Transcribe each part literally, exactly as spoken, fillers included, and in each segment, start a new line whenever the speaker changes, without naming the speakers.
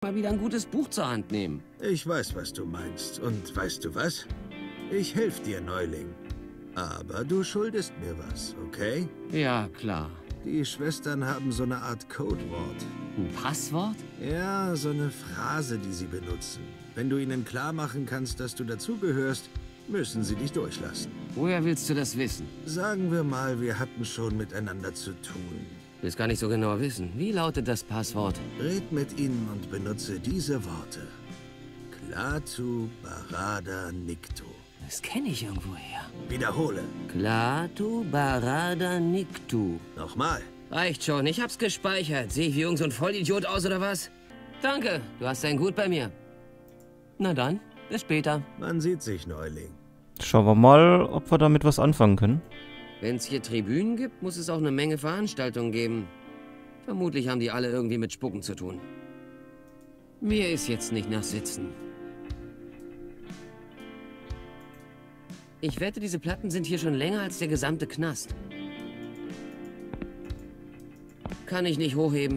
mal wieder ein gutes Buch zur Hand nehmen.
Ich weiß, was du meinst. Und weißt du was? Ich helfe dir, Neuling. Aber du schuldest mir was, okay?
Ja, klar.
Die Schwestern haben so eine Art Codewort.
Ein Passwort?
Ja, so eine Phrase, die sie benutzen. Wenn du ihnen klar machen kannst, dass du dazugehörst, müssen sie dich durchlassen.
Woher willst du das wissen?
Sagen wir mal, wir hatten schon miteinander zu tun.
Willst gar nicht so genau wissen. Wie lautet das Passwort?
Red mit ihnen und benutze diese Worte. Klaatu Barada Nikto.
Das kenne ich irgendwoher.
Wiederhole.
Klaatu Barada Nikto.
Nochmal.
Reicht schon, ich hab's gespeichert. Sehe ich wie irgend so ein Vollidiot aus, oder was? Danke, du hast dein Gut bei mir. Na dann, bis später.
Man sieht sich, Neuling.
Schauen wir mal, ob wir damit was anfangen können.
Wenn es hier Tribünen gibt, muss es auch eine Menge Veranstaltungen geben. Vermutlich haben die alle irgendwie mit Spucken zu tun. Mir ist jetzt nicht nach Sitzen. Ich wette, diese Platten sind hier schon länger als der gesamte Knast. Kann ich nicht hochheben.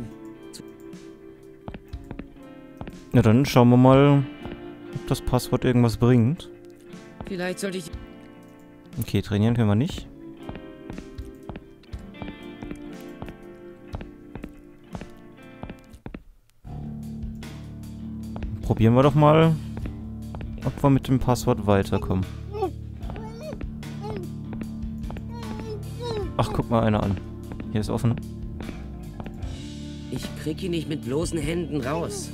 Na dann schauen wir mal, ob das Passwort irgendwas bringt.
Vielleicht sollte ich...
Okay, trainieren können wir nicht. Probieren wir doch mal, ob wir mit dem Passwort weiterkommen. Ach, guck mal einer an. Hier ist offen.
Ich krieg ihn nicht mit bloßen Händen raus.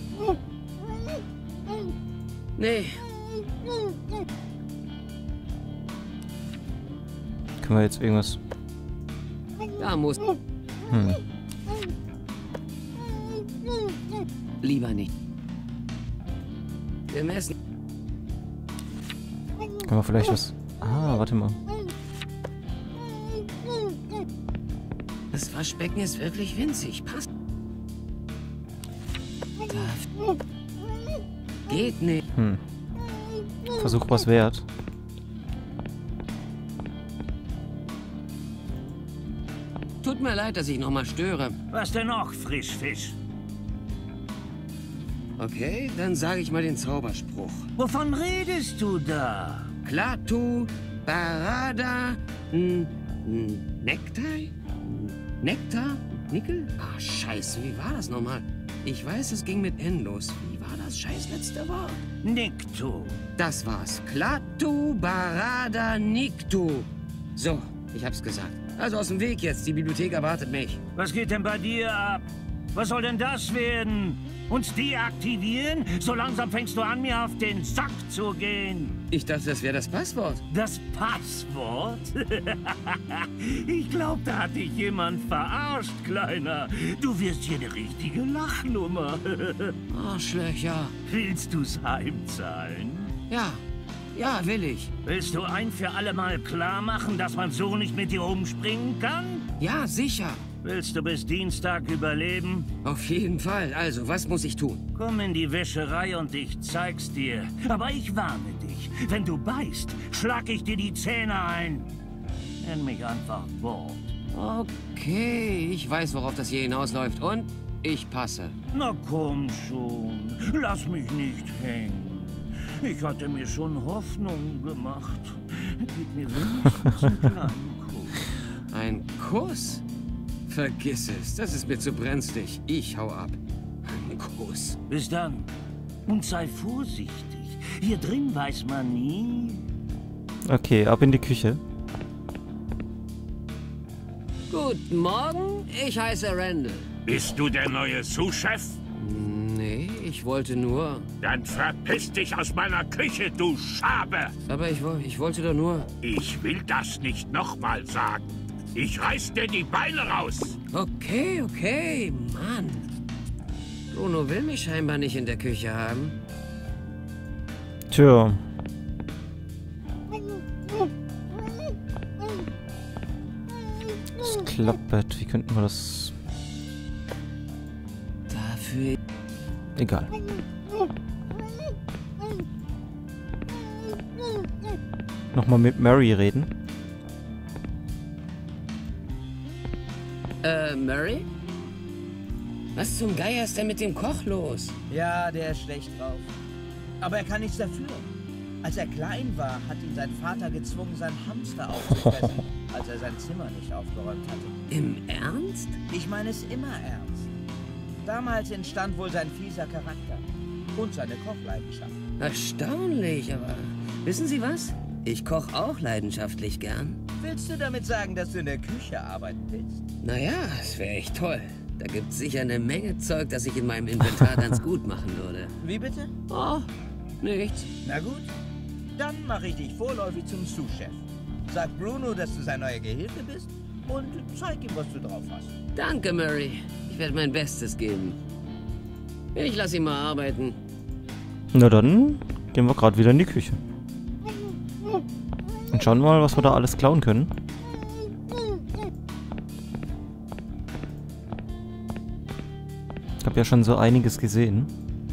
Nee.
Können wir jetzt irgendwas...
Da muss...
Hm.
Lieber nicht. Wir messen...
Können wir vielleicht was... Ah, warte mal.
Das Waschbecken ist wirklich winzig. Passt. Da... Geht nicht.
Hm. Versuch was wert.
Tut mir leid, dass ich nochmal störe.
Was denn noch, Frischfisch?
Okay, dann sage ich mal den Zauberspruch.
Wovon redest du da?
Klaatu Barada n, n, Nektar? Nektar? Nickel? Ah, scheiße, wie war das nochmal? Ich weiß, es ging mit N los. Wie war das scheiß letzte Wort?
Nikto.
Das war's. Klaatu Barada Nikto. So, ich hab's gesagt. Also aus dem Weg jetzt, die Bibliothek erwartet mich.
Was geht denn bei dir ab? Was soll denn das werden? Uns deaktivieren? So langsam fängst du an, mir auf den Sack zu gehen.
Ich dachte, das wäre das Passwort.
Das Passwort? Ich glaube, da hat dich jemand verarscht, Kleiner. Du wirst hier eine richtige Lachnummer.
Arschlöcher.
Willst du's heimzahlen?
Ja, ja, will ich.
Willst du ein für alle Mal klar machen, dass man so nicht mit dir umspringen kann?
Ja, sicher.
Willst du bis Dienstag überleben?
Auf jeden Fall. Also, was muss ich tun?
Komm in die Wäscherei und ich zeig's dir. Aber ich warne dich. Wenn du beißt, schlag ich dir die Zähne ein. Nenn mich einfach Wort.
Okay, ich weiß, worauf das hier hinausläuft. Und ich passe.
Na komm schon. Lass mich nicht hängen. Ich hatte mir schon Hoffnung gemacht. Gib mir wenigstens einen kleinen Kuss.
Ein Kuss? Vergiss es, das ist mir zu brenzlig. Ich hau ab. Ein Kuss.
Bis dann. Und sei vorsichtig. Hier drin weiß man nie.
Okay, ab in die Küche.
Guten Morgen, ich heiße Randall.
Bist du der neue Sous-Chef?
Nee, ich wollte nur...
Dann verpiss dich aus meiner Küche, du Schabe!
Aber ich, ich wollte doch nur...
Ich will das nicht nochmal sagen. Ich reiß dir die Beine raus!
Okay, okay, Mann. Bruno will mich scheinbar nicht in der Küche haben.
Tja. Das Klappbett, wie könnten wir das...
Dafür...
Egal. Nochmal mit Mary reden.
Äh, Mary? Was zum Geier ist denn mit dem Koch los?
Ja, der ist schlecht drauf. Aber er kann nichts dafür. Als er klein war, hat ihn sein Vater gezwungen, seinen Hamster aufzufressen, als er sein Zimmer nicht aufgeräumt hatte.
Im Ernst?
Ich meine es immer ernst. Damals entstand wohl sein fieser Charakter und seine Kochleidenschaft.
Erstaunlich, aber wissen Sie was? Ich koche auch leidenschaftlich gern.
Willst du damit sagen, dass du in der Küche arbeiten willst?
Naja, das wäre echt toll. Da gibt's sicher eine Menge Zeug, das ich in meinem Inventar ganz gut machen würde.
Wie bitte?
Oh, nichts.
Na gut, dann mache ich dich vorläufig zum Sous-Chef. Sag Bruno, dass du sein neuer Gehilfe bist und zeig ihm, was du drauf hast.
Danke, Murray. Ich werde mein Bestes geben. Ich lasse ihn mal arbeiten.
Na dann gehen wir gerade wieder in die Küche. Und schauen mal, was wir da alles klauen können. Ich habe ja schon so einiges gesehen.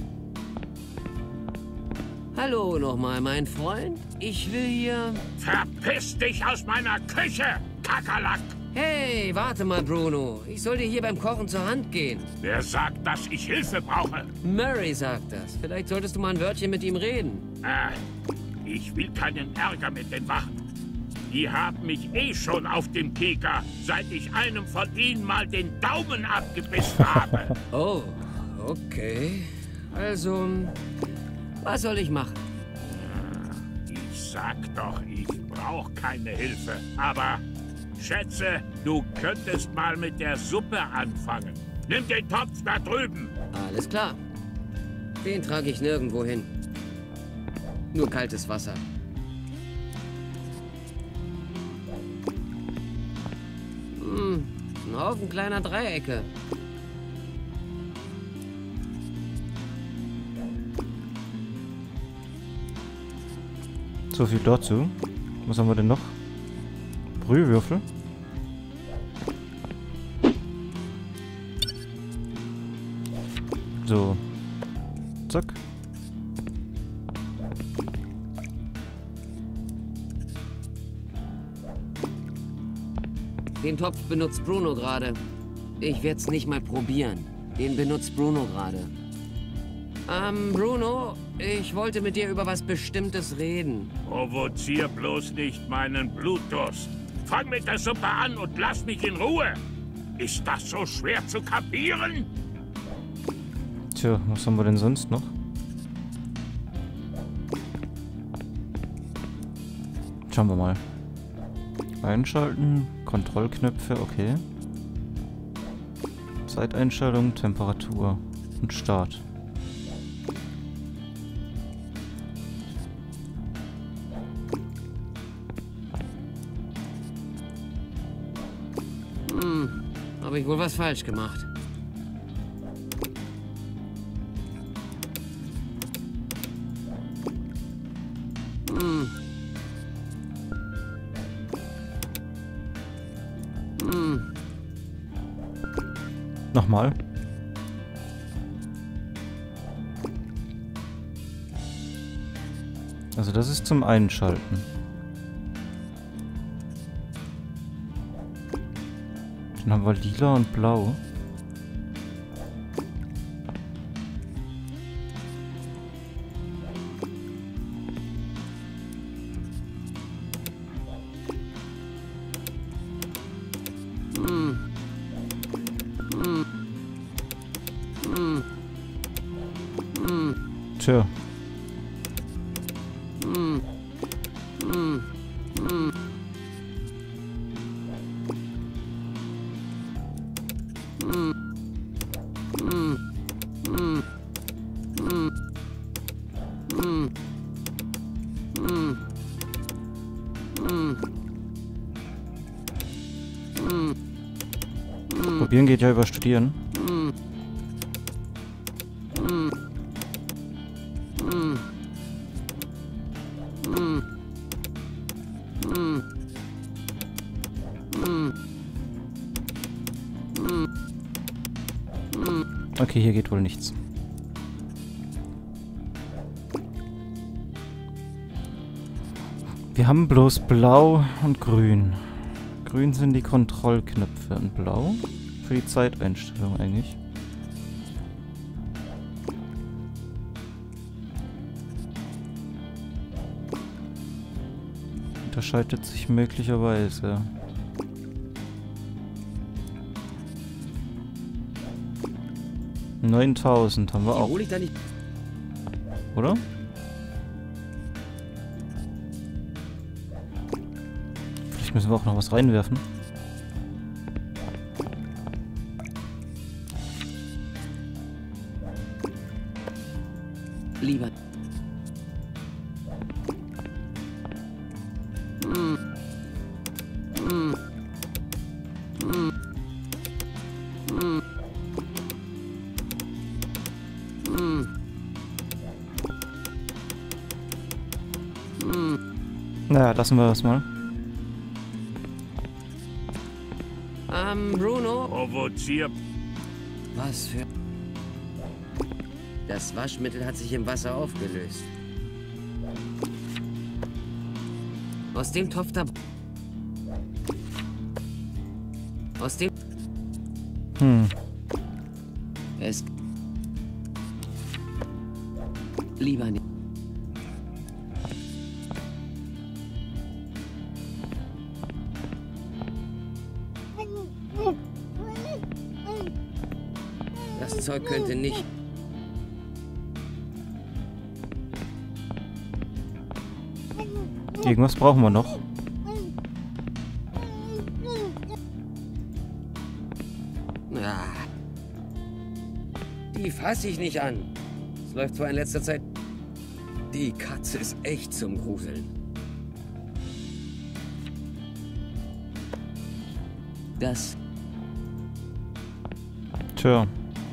Hallo nochmal, mein Freund. Ich will hier...
Verpiss dich aus meiner Küche, Kakerlack!
Hey, warte mal, Bruno. Ich soll dir hier beim Kochen zur Hand gehen.
Wer sagt, dass ich Hilfe brauche?
Murray sagt das. Vielleicht solltest du mal ein Wörtchen mit ihm reden.
Äh, ich will keinen Ärger mit den Wachen. Die haben mich eh schon auf dem Kieker, seit ich einem von ihnen mal den Daumen abgebissen habe.
Oh, okay. Also, was soll ich machen?
Ich sag doch, ich brauche keine Hilfe. Aber, schätze, du könntest mal mit der Suppe anfangen. Nimm den Topf da drüben.
Alles klar. Den trage ich nirgendwo hin. Nur kaltes Wasser. Hm, ein Haufen kleiner Dreiecke.
So viel dazu. Was haben wir denn noch? Brühwürfel. So. Zack.
Den Topf benutzt Bruno gerade. Ich werde es nicht mal probieren. Den benutzt Bruno gerade. Ähm, Bruno, ich wollte mit dir über was Bestimmtes reden.
Provozier bloß nicht meinen Blutdurst. Fang mit der Suppe an und lass mich in Ruhe. Ist das so schwer zu kapieren?
Tja, was haben wir denn sonst noch? Schauen wir mal. Einschalten, Kontrollknöpfe, okay. Zeiteinstellung, Temperatur und Start.
Hm, habe ich wohl was falsch gemacht. Hm. Hm.
Nochmal. Also das ist zum Einschalten. Dann haben wir lila und blau.
Hm. Hm. Hm. Hm.
Tja.
Hm. Hm. Hm. Hm. Hm. Hm. Hm. Hm. Hm. Hm. Hm.
Probieren geht ja über Studieren.
Hm. Hm. Hm. Hm. Hm. Hm. Hm. Hm.
Okay, hier geht wohl nichts. Wir haben bloß blau und grün. Grün sind die Kontrollknöpfe und blau für die Zeiteinstellung eigentlich. unterscheidet sich möglicherweise. neuntausend haben wir
Die
auch,
hole ich da nicht.
oder? Vielleicht müssen wir auch noch was reinwerfen.
Lieber. Hm. Hm. Hm. Hm. Hm. Hm.
Naja, lassen wir das mal.
Ähm, Bruno.
Provozier.
Was für... Das Waschmittel hat sich im Wasser aufgelöst. Aus dem Topf da... Aus dem...
Hm.
Es... Lieber nicht. Das Zeug könnte nicht...
Irgendwas brauchen wir noch.
Ah. Die fasse ich nicht an. Es läuft zwar in letzter Zeit... Die Katze ist echt zum Gruseln. Das...
Tja.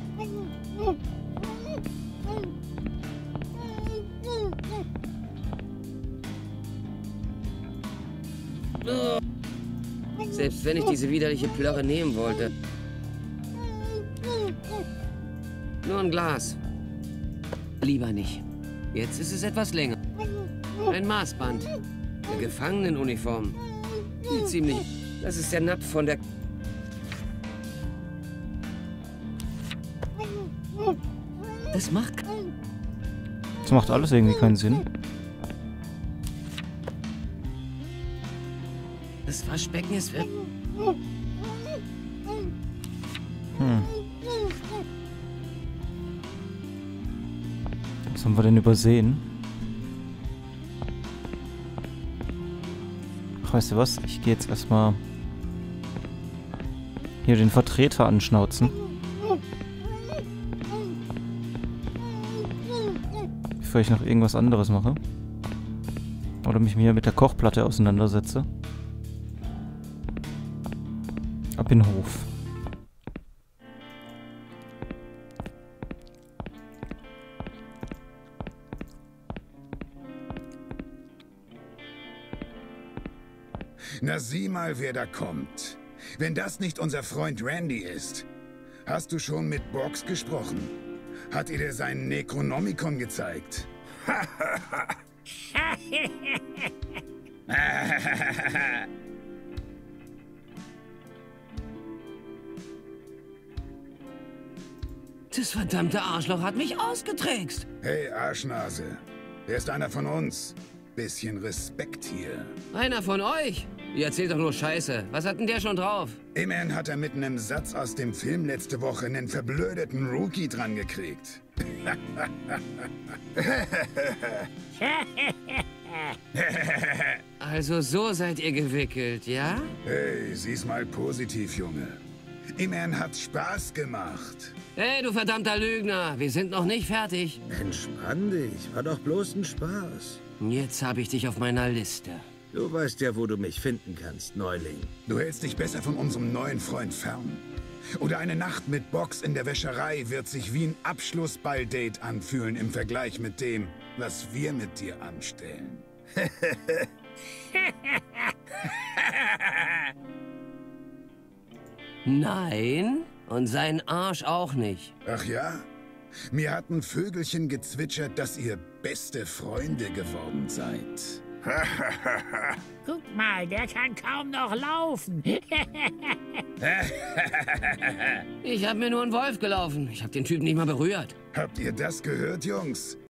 Selbst wenn ich diese widerliche Plörre nehmen wollte. Nur ein Glas. Lieber nicht. Jetzt ist es etwas länger. Ein Maßband. Eine Gefangenenuniform. Sieht ziemlich... Das ist der Napf von der... Das macht...
Das macht alles irgendwie keinen Sinn.
Das Waschbecken ist... Hm.
Was haben wir denn übersehen? Ach, weißt du was? Ich gehe jetzt erstmal hier den Vertreter anschnauzen. Bevor ich noch irgendwas anderes mache. Oder mich hier mit der Kochplatte auseinandersetze. Ab in den Hof.
Na sieh mal, wer da kommt. Wenn das nicht unser Freund Randy ist. Hast du schon mit Box gesprochen? Hat er dir seinen Necronomicon gezeigt?
Das verdammte Arschloch hat mich ausgetrickst.
Hey, Arschnase. Er ist einer von uns. Bisschen Respekt hier.
Einer von euch? Ihr erzählt doch nur Scheiße. Was hat denn der schon drauf?
Immerhin hat er mit einem Satz aus dem Film letzte Woche einen verblödeten Rookie dran gekriegt.
Also so seid ihr gewickelt, ja?
Hey, sieh's mal positiv, Junge. Immerhin hat's Spaß gemacht.
Hey, du verdammter Lügner. Wir sind noch nicht fertig.
Entspann dich, war doch bloß ein Spaß.
Jetzt habe ich dich auf meiner Liste.
Du weißt ja, wo du mich finden kannst, Neuling.
Du hältst dich besser von unserem neuen Freund fern. Oder eine Nacht mit Box in der Wäscherei wird sich wie ein Abschlussballdate anfühlen im Vergleich mit dem, was wir mit dir anstellen.
Nein, und seinen Arsch auch nicht.
Ach ja? Mir hat ein Vögelchen gezwitschert, dass ihr beste Freunde geworden seid.
Guck mal, der kann kaum noch laufen.
Ich habe mir nur einen Wolf gelaufen. Ich habe den Typen nicht mal berührt.
Habt ihr das gehört, Jungs?